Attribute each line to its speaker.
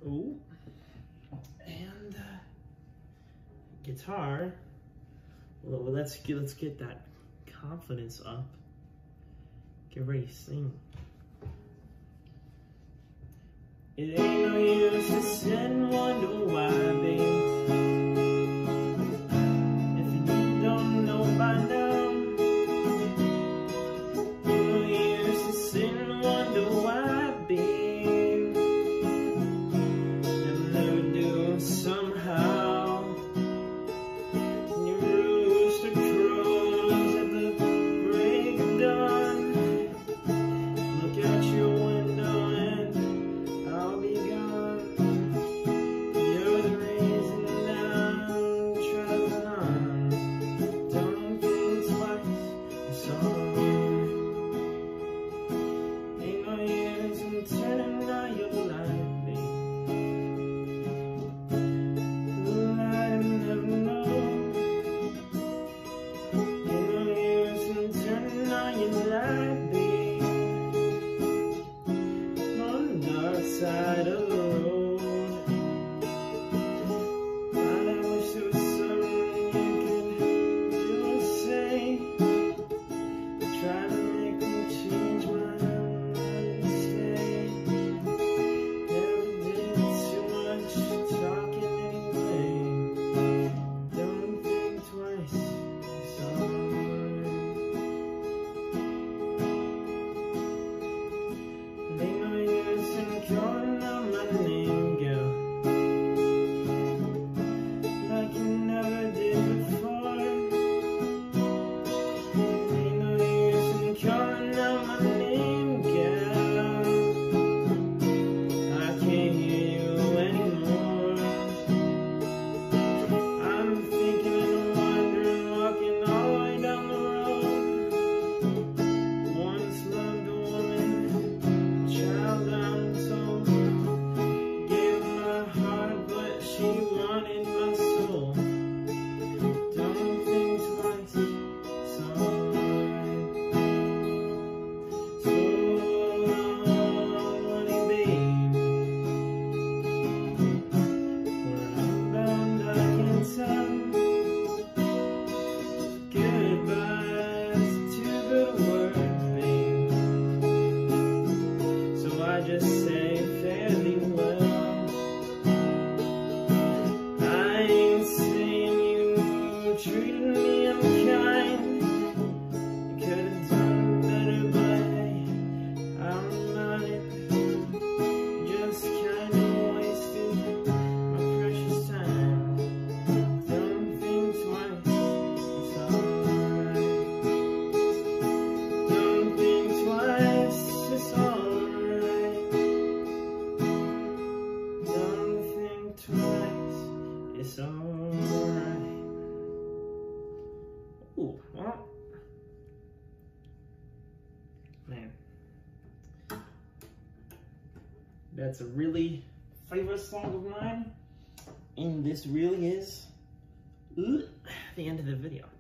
Speaker 1: Ooh. And guitar. Well, let's get that confidence up. Get ready to sing. It ain't no use to sit and wonder why, babe. If you don't know by now, no use to sit and wonder why, babe. They'll never do somehow. And your rooster crows at the break of dawn. Look out your window and I'll be gone. You're the reason that I'm traveling on. Don't think twice, it's alright. Ain't no use in turning out your light, babe. The light never know. Ain't no use in turning out your light, babe. On the dark side of the road. God, I wish there was something you could do or say. Try to make me change my mind and stay. Never did too much talking anyway. Don't think twice, it's alright. Ain't no use in calling out my name, girl, like you never did before. Ain't no use in calling out my name, girl. I can't hear you anymore. I'm thinking and wondering, walking all the way down the road. Once loved a woman, child I'm told. Gave her my heart, but she wanted my soul. Don't think twice, it's alright. So long, honey, babe. When I'm bound, I can't tell. Goodbye's too good a word, babe. So I just say fairly well. I ain't saying you treated me unkind. You could have done better, but hey, I don't mind. Just kind of wasted my precious time. Don't think twice, it's alright. Don't think twice, it's alright. Don't think twice, it's alright. Ooh, well, man, that's a really favorite song of mine, and this really is the end of the video.